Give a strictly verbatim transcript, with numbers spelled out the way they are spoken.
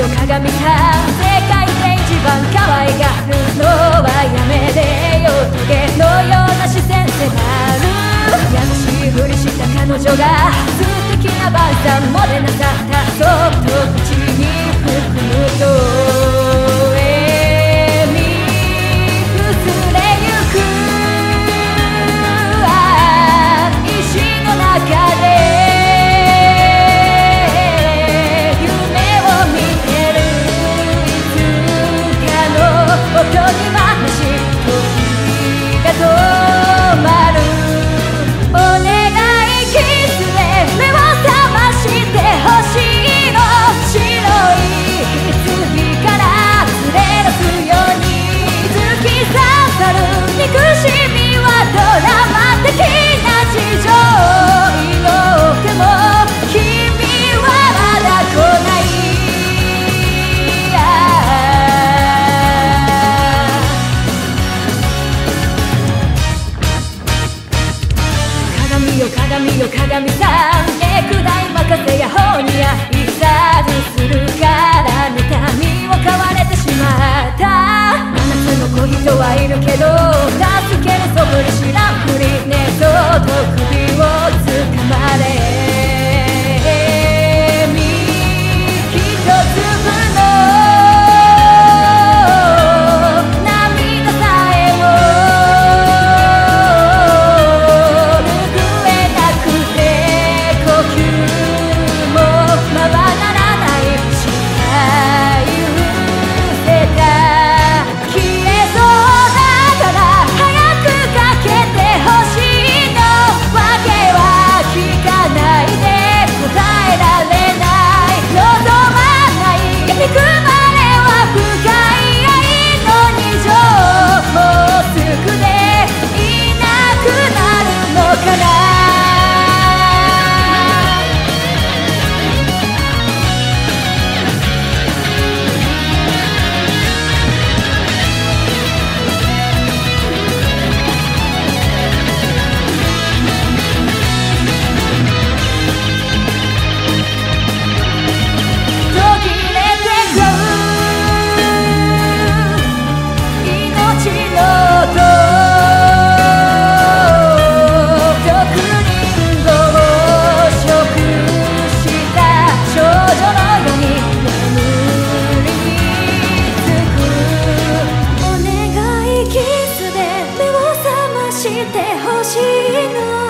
よ鏡さん、世界で一番可愛がるのはやめてよ。トゲのような視線迫る優しいふりした彼女が素敵な晩餐もでなさった。そっと口に含むと笑み薄れゆくああ石の中で音にまぶし時が止まる。お願いキスで目を覚ましてほしいの。白い棺から連れ出すように突き刺さる憎しみはドラマ的な事情。祈っても君はまだ来ない。鏡よ鏡さん、歴代任せや方に愛さずするから妬みを買われてしまった。七つの子人はいるけど助けるそぶり知らんふりね。そっと首をつかまれみ一粒のしてほしいの。